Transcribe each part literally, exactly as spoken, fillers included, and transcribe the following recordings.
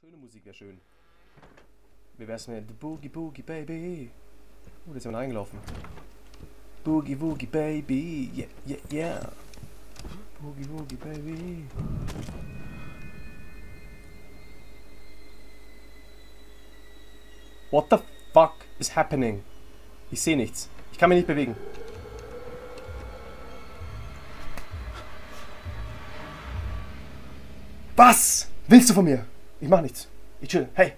Schöne Musik wäre schön. Wie wär's mit Boogie Boogie Baby? Oh, da ist jemand reingelaufen. Boogie Boogie Baby, yeah, yeah, yeah. Boogie Boogie Baby. What the fuck is happening? Ich sehe nichts. Ich kann mich nicht bewegen. Was willst du von mir? Ich mach nichts. Ich chill. Hey.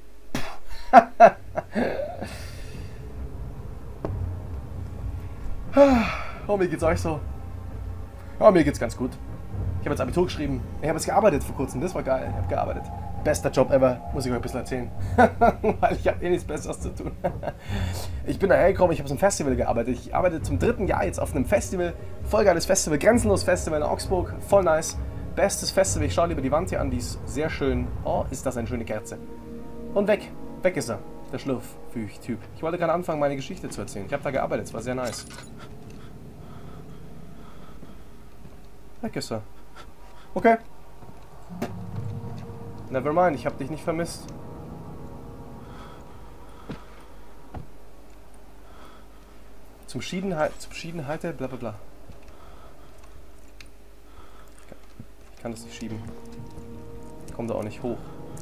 Oh, mir geht's euch so. Oh, mir geht's ganz gut. Ich habe jetzt Abitur geschrieben. Ich habe jetzt gearbeitet vor kurzem. Das war geil. Ich habe gearbeitet. Bester Job ever. Muss ich euch ein bisschen erzählen. Weil ich habe eh nichts Besseres zu tun. Ich bin daher gekommen. Ich habe auf einem Festival gearbeitet. Ich arbeite zum dritten Jahr jetzt auf einem Festival. Voll geiles Festival. Grenzenlos Festival in Augsburg. Voll nice. Bestes Festival. Ich schaue lieber die Wand hier an. Die ist sehr schön. Oh, ist das eine schöne Kerze. Und weg. Weg ist er. Der Schlurf-Typ. Ich wollte gerade anfangen, meine Geschichte zu erzählen. Ich habe da gearbeitet. Es war sehr nice. Weg ist er. Okay. Nevermind, ich habe dich nicht vermisst. Zum Schiedenhal zum Schiedenhalte, bla bla bla. Ich kann das nicht schieben. Ich komme da auch nicht hoch.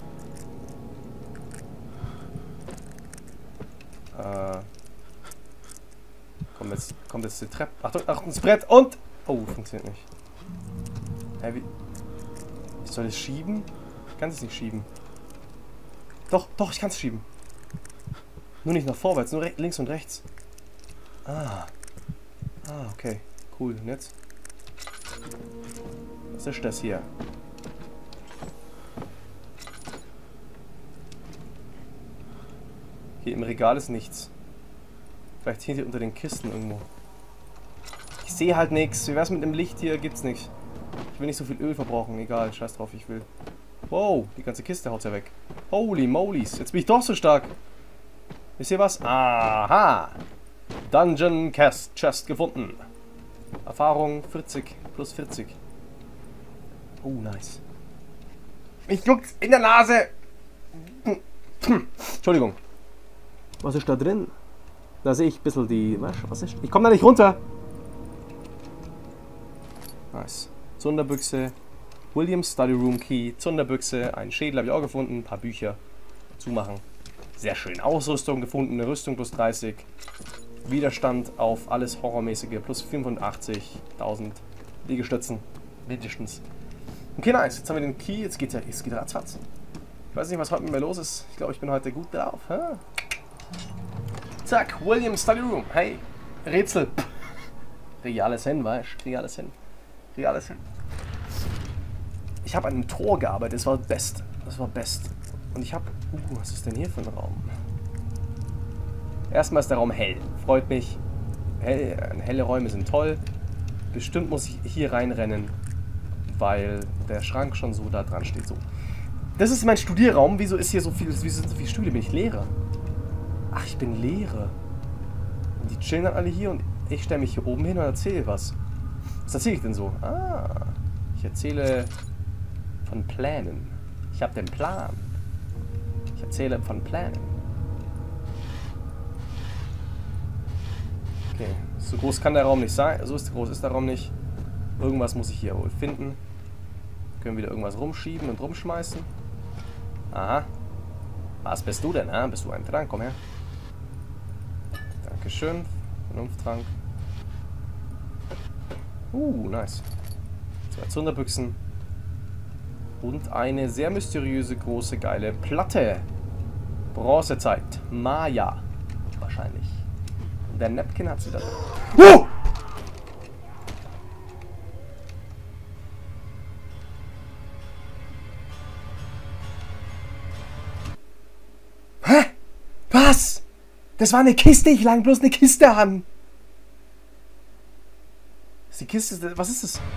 Äh. Kommt jetzt, kommt jetzt die Treppe. Achtung, Achtung, das Brett und. Oh, funktioniert nicht. Hä, wie. Ich soll es schieben? Ich kann es nicht schieben. Doch, doch, ich kann es schieben. Nur nicht nach vorwärts, nur links und rechts. Ah. Ah, okay. Cool. Und jetzt? Was ist das hier? Hier im Regal ist nichts. Vielleicht hinter unter den Kisten irgendwo. Ich sehe halt nichts. Wie wär's mit dem Licht hier? Gibt's nichts. Ich will nicht so viel Öl verbrauchen. Egal, scheiß drauf, ich will. Wow, die ganze Kiste haut's ja weg. Holy molies, jetzt bin ich doch so stark. Wisst ihr was? Aha! Dungeon Chest, Chest gefunden. Erfahrung vierzig plus vierzig. Oh, nice. Ich juckt's in der Nase. Entschuldigung. Was ist da drin? Da sehe ich ein bisschen die... Was ist? Ich komme da nicht runter. Nice. Zunderbüchse. Williams Study Room Key. Zunderbüchse. Ein Schädel habe ich auch gefunden. Ein paar Bücher. Zumachen. Sehr schön. Ausrüstung gefunden. Eine Rüstung plus dreißig. Widerstand auf alles Horrormäßige. Plus fünfundachtzigtausend Liegestützen. Mindestens. Okay, nice. Jetzt haben wir den Key. Jetzt geht er jetzt geht ratzfatz. Ich weiß nicht, was heute mit mir los ist. Ich glaube, ich bin heute gut drauf. Ha? Zack. Williams Study Room. Hey. Rätsel. Reales Hin, weißt du? Reales Hin. Reales Hin. Ich habe an einem Tor gearbeitet. Das war best. Das war best. Und ich habe... Uh, was ist denn hier für ein Raum? Erstmal ist der Raum hell. Freut mich. Hell, helle Räume sind toll. Bestimmt muss ich hier reinrennen, weil der Schrank schon so da dran steht. So. Das ist mein Studierraum. Wieso ist hier so viel, wieso sind so viele Stühle? Bin ich Lehrer? Ach, ich bin Lehrer. Und die chillen dann alle hier und ich stelle mich hier oben hin und erzähle was. Was erzähle ich denn so? Ah, ich erzähle von Plänen. Ich habe den Plan. Ich erzähle von Plänen. Okay, so groß kann der Raum nicht sein. So ist groß ist der Raum nicht. Irgendwas muss ich hier wohl finden. Können wieder irgendwas rumschieben und rumschmeißen. Aha. Was bist du denn? Hein? Bist du ein Trank? Komm her. Dankeschön. Vernunfttrank. Uh, nice. Zwei Zunderbüchsen. Und eine sehr mysteriöse, große, geile Platte. Bronzezeit. Maya. Wahrscheinlich. Und der Napkin hat sie da drin. Uh! Hä? Was? Das war eine Kiste. Ich lang bloß eine Kiste an. Ist die Kiste... Was ist das?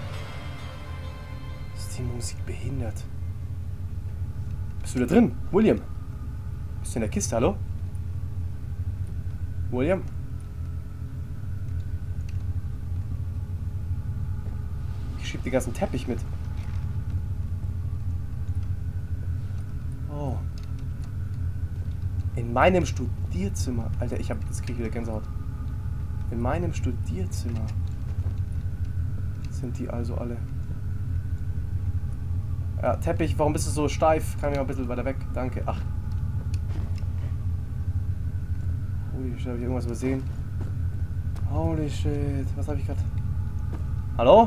Ist die Musik behindert? Bist du da drin? William? Bist du in der Kiste? Hallo? William? Ich schieb den ganzen Teppich mit. Oh, In meinem Studierzimmer. Alter, ich hab. Jetzt krieg ich wieder Gänsehaut. In meinem Studierzimmer sind die also alle. Ja, Teppich, warum bist du so steif? Kann ich mal ein bisschen weiter weg? Danke. Ach. Holy shit, hab ich irgendwas übersehen? Holy shit, was habe ich gerade? Hallo?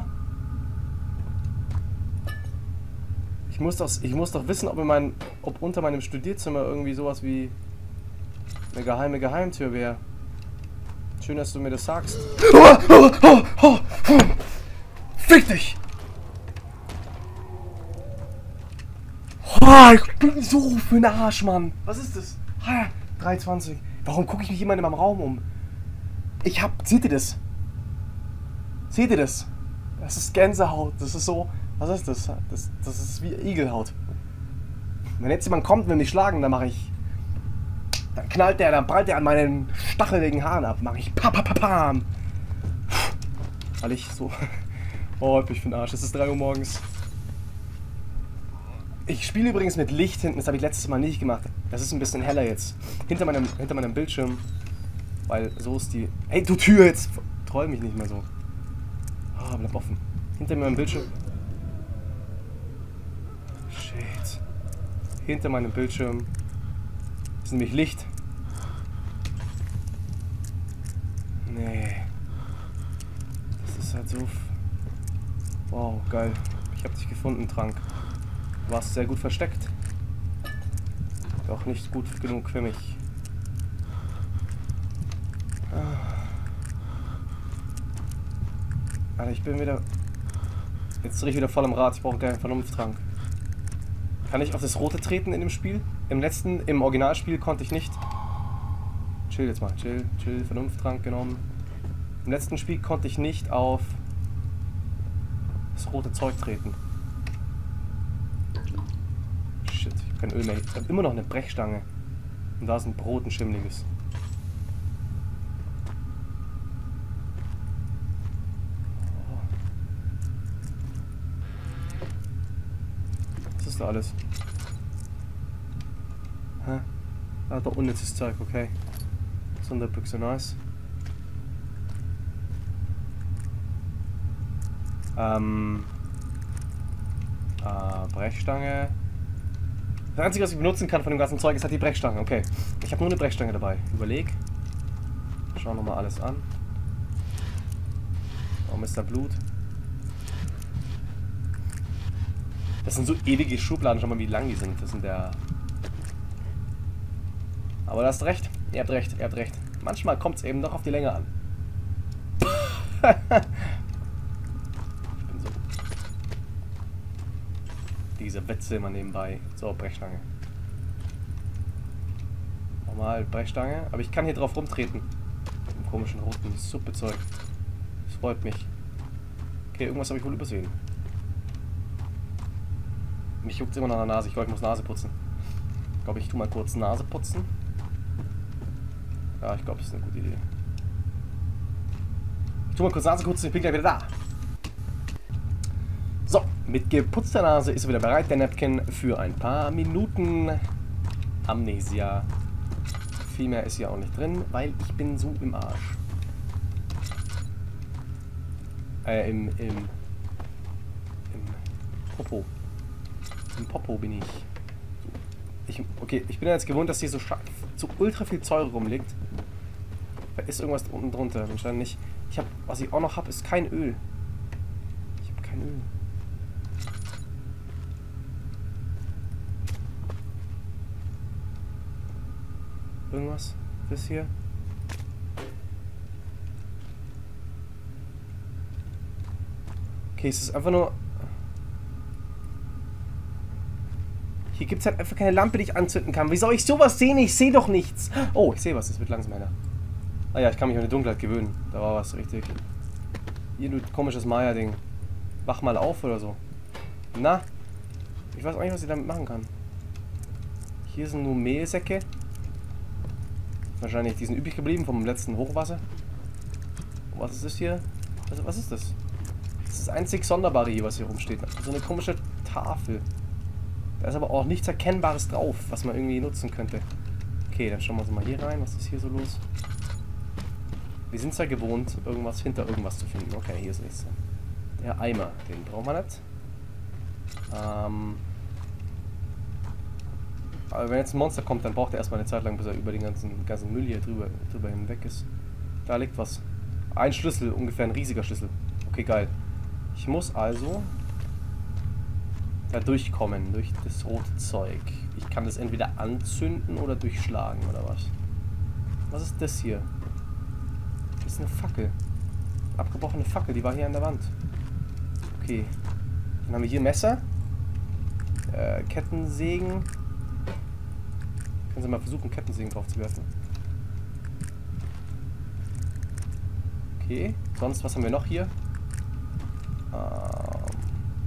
Ich muss doch, ich muss doch wissen, ob, in mein, ob unter meinem Studierzimmer irgendwie sowas wie eine geheime Geheimtür wäre. Schön, dass du mir das sagst. Oh, oh, oh, oh, oh. Fick dich! Oh, ich bin so für den Arsch, Mann. Was ist das? drei zwanzig. Warum gucke ich mich immer in meinem Raum um? Ich hab... Seht ihr das? Seht ihr das? Das ist Gänsehaut. Das ist so... Was ist das? Das, das ist wie Igelhaut. Wenn jetzt jemand kommt und will mich schlagen, dann mache ich... Dann knallt der, dann prallt der an meinen stacheligen Haaren ab. Mache ich... Pa, pa, pa, pam. Weil ich so... Oh, ich bin für den Arsch. Es ist drei Uhr morgens. Ich spiele übrigens mit Licht hinten. Das habe ich letztes Mal nicht gemacht. Das ist ein bisschen heller jetzt. Hinter meinem, hinter meinem Bildschirm. Weil so ist die... Hey, du Tür jetzt! Träum mich nicht mehr so. Oh, bleib offen. Hinter meinem Bildschirm... Shit. Hinter meinem Bildschirm ist nämlich Licht. Nee. Das ist halt so... Wow, geil. Ich hab dich gefunden, Trank. Du warst sehr gut versteckt. Doch nicht gut genug für mich. Alter, ich bin wieder... Jetzt drehe ich wieder voll am Rad. Ich brauche keinen Vernunfttrank. Kann ich auf das Rote treten in dem Spiel? Im letzten, im Originalspiel konnte ich nicht. Chill jetzt mal. Chill, chill. Vernunfttrank genommen. Im letzten Spiel konnte ich nicht auf das rote Zeug treten. Shit, ich hab kein Öl mehr. Ich habe immer noch eine Brechstange. Und da ist ein Brot, ein schimmliges. Oh. Was ist da alles? Hä? Ah, da unnützes Zeug, okay. Sonderbüchse, nice. Ähm, äh, Brechstange. Das Einzige, was ich benutzen kann von dem ganzen Zeug, ist halt die Brechstange. Okay, ich habe nur eine Brechstange dabei. Überleg. Schau nochmal alles an. Warum ist da Blut? Das sind so ewige Schubladen. Schau mal, wie lang die sind. Das sind der... Aber du hast recht. Ihr habt recht, ihr habt recht. Manchmal kommt es eben doch auf die Länge an. Diese Witze immer nebenbei. So, Brechstange. Normal Brechstange. Aber ich kann hier drauf rumtreten. Mit dem komischen roten Suppezeug. Das freut mich. Okay, irgendwas habe ich wohl übersehen. Mich juckt immer noch an der Nase. Ich glaube, ich muss Nase putzen. Ich glaube, ich tue mal kurz Nase putzen. Ja, ich glaube, das ist eine gute Idee. Ich tue mal kurz Nase putzen. Ich bin gleich wieder da. So, mit geputzter Nase ist er wieder bereit, der Napkin, für ein paar Minuten Amnesia. Viel mehr ist hier auch nicht drin, weil ich bin so im Arsch. Äh, im, im, im Popo. Im Popo bin ich. So. ich. Okay, ich bin jetzt gewohnt, dass hier so, so ultra viel Zeug rumliegt. Da ist irgendwas unten drunter, anscheinend nicht. Ich habe, was ich auch noch habe, ist kein Öl. Ich habe kein Öl. Irgendwas? Das hier? Okay, es ist einfach nur... Hier gibt es halt einfach keine Lampe, die ich anzünden kann. Wie soll ich sowas sehen? Ich sehe doch nichts. Oh, ich sehe was. Es wird langsam heller. Ah ja, ich kann mich an die Dunkelheit gewöhnen. Da war was richtig. Hier, du komisches Maya-Ding. Wach mal auf oder so. Na? Ich weiß auch nicht, was ich damit machen kann. Hier sind nur Mehlsäcke. Wahrscheinlich, die sind übrig geblieben vom letzten Hochwasser. Was ist das hier? Also, was ist das? Das ist das einzig Sonderbare hier, was hier rumsteht. So eine komische Tafel. Da ist aber auch nichts Erkennbares drauf, was man irgendwie nutzen könnte. Okay, dann schauen wir uns mal hier rein. Was ist hier so los? Wir sind es ja gewohnt, irgendwas hinter irgendwas zu finden. Okay, hier ist nichts. Der Eimer, den brauchen wir nicht. Ähm... Aber wenn jetzt ein Monster kommt, dann braucht er erstmal eine Zeit lang, bis er über den ganzen, ganzen Müll hier drüber, drüber hinweg ist. Da liegt was. Ein Schlüssel, ungefähr ein riesiger Schlüssel. Okay, geil. Ich muss also da durchkommen, durch das rote Zeug. Ich kann das entweder anzünden oder durchschlagen, oder was? Was ist das hier? Das ist eine Fackel. Eine abgebrochene Fackel, die war hier an der Wand. Okay. Dann haben wir hier Messer. Äh, Kettensägen. Können Sie mal versuchen, Kettensägen drauf zu werfen. Okay. Sonst, was haben wir noch hier? Ähm,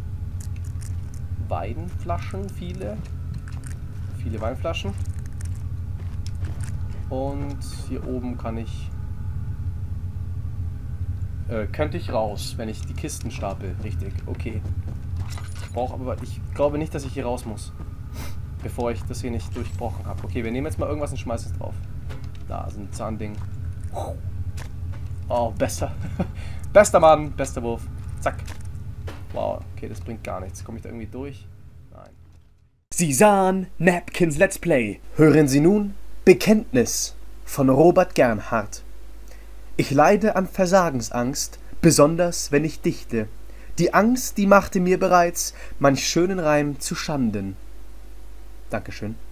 Weinflaschen, viele. Viele Weinflaschen. Und hier oben kann ich... Äh, könnte ich raus, wenn ich die Kisten stapel. Richtig, okay. Ich brauche aber... Ich glaube nicht, dass ich hier raus muss. Bevor ich das hier nicht durchbrochen habe. Okay, wir nehmen jetzt mal irgendwas und schmeißen es drauf. Da ist ein Zahnding. Oh, besser. Bester Mann, bester Wurf. Zack. Wow, okay, das bringt gar nichts. Komme ich da irgendwie durch? Nein. Sie sahen Napkins Let's Play. Hören Sie nun Bekenntnis von Robert Gernhardt. Ich leide an Versagensangst, besonders wenn ich dichte. Die Angst, die machte mir bereits manch schönen Reim zu Schanden. Dankeschön.